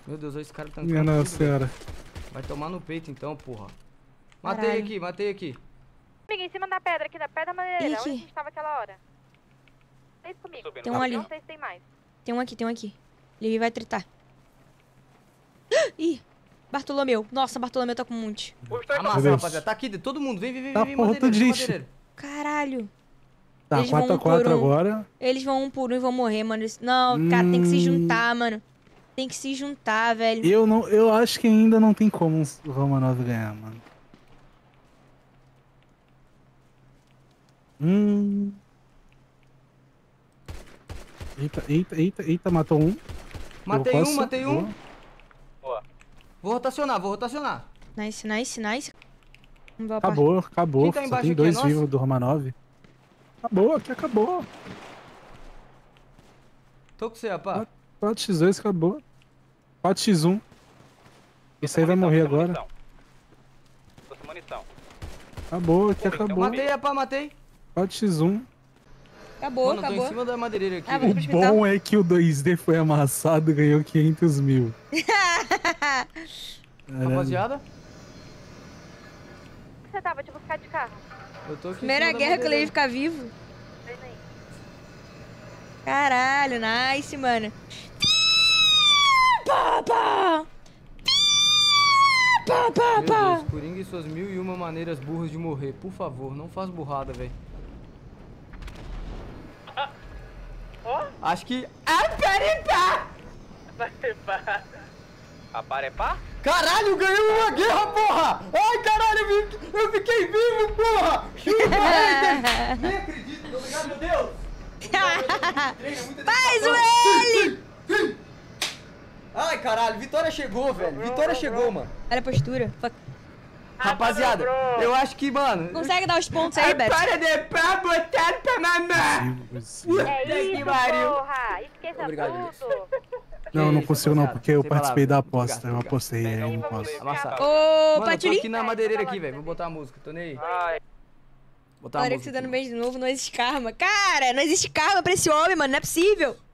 Meu Deus, olha esse cara tancando. Minha tudo, nossa senhora. Vai tomar no peito então, porra. Matei Caralho. aqui, matei aqui. Amiga, em cima da pedra aqui, da pedra da madeireira. Ih, Onde a gente tava aquela hora? Fez comigo. Tem um ali. Não sei se tem mais. Tem um aqui. Ele vai tretar. Ih, Bartolomeu. Nossa, Bartolomeu tá com um monte. Amassa, Deus. rapaziada. Tá aqui, todo mundo. Vem, Tá, porra, madeireiro, tô triste. madeireiro. Caralho. Tá, Eles vão 4 a um 4 por um. agora. Eles vão um por um e vão morrer, mano. Não, cara, tem que se juntar, mano. Tem que se juntar, velho. Eu acho que ainda não tem como o Romanov ganhar, mano. Eita, matou um. Matei um. Boa. Vou rotacionar. Nice. Vamos ver a Acabou. Quem tá Só embaixo tem aqui é 2 nosso? vivos do Romanov. Acabou. Tô com você, rapaz. 4x2, acabou. 4x1. Esse aí vai morrer agora. Acabou. Matei, rapaz, matei. 4x1. Acabou. Mano, tô em cima da madeireira aqui. Ah, velho. vamos O pro hospital. bom é que o 2D foi amassado e ganhou 500 mil. Caralho. Rapaziada, Onde você tava? Te buscar de carro. eu tô aqui em Primeira cima da guerra que eu levei madeireira. ficar vivo. Vem aí. Caralho, nice, mano. Pá. Meu Deus, Coringa e suas 1001 maneiras burras de morrer. Por favor, não faz burrada, velho. Acho que... Aparepá? Caralho, ganhei uma guerra, porra! Ai, caralho, eu fiquei vivo, porra! Chupa, hater! Nem acredito, obrigado, meu Deus! Faz o ele! Ai, caralho, vitória chegou, velho. Vitória chegou, mano. Olha a postura. Fuck. Rapaziada, eu acho que, mano... Consegue dar os pontos aí, Beto? Para de pá, botar pra mamar! É que isso, pariu. porra! Esqueça Obrigado, tudo! Não Que isso, consigo não, rapaziada. porque eu Sem participei palavras. da aposta. Obrigado, Eu obrigado. apostei, aí eu não posso. Amassado. Ô, Mano, eu tô Patuli. aqui na madeireira aqui, velho. Vou botar a música, tô nem aí. Ai, Botar a Olha que música você dando aqui. beijo de novo, não existe karma. Cara, não existe karma pra esse homem, mano. Não é possível.